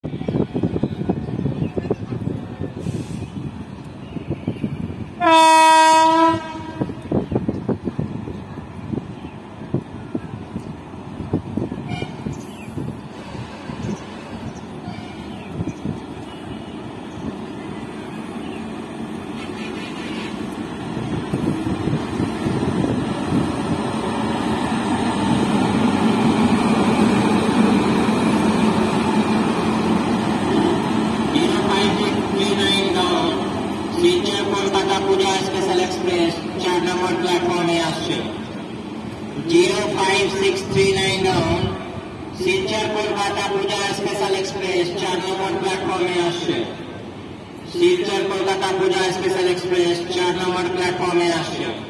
Silchar Kolkata Puja special express 4 number প্ল্যাটফর্মে আসছে। 05639 down Silchar Kolkata Puja special express 4 number প্ল্যাটফর্মে আসছে। Silchar Kolkata Puja special express 4 number প্ল্যাটফর্মে আসছে।